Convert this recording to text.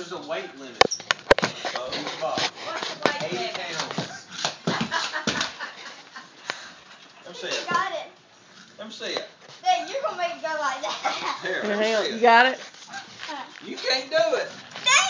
there's a weight limit. So, what's the weight 80 limit? pounds. Let me see You it. got it. Let me see it. Hey, you're gonna make it go like that. Here, Here, let me hang see on. it. You got it? You can't do it. Dang